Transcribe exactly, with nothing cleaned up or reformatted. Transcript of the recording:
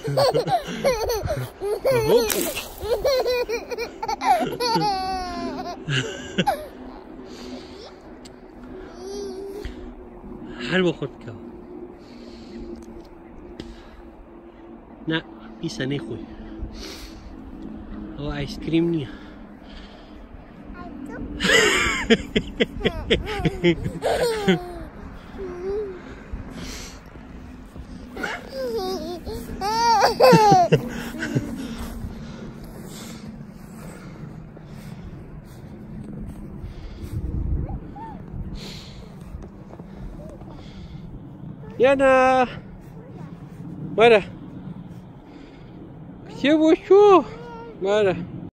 حلوة خودکا. نه پیسه نخوی. او آیس کریم نیه. Яна! Мара! Все в ущу! Мара!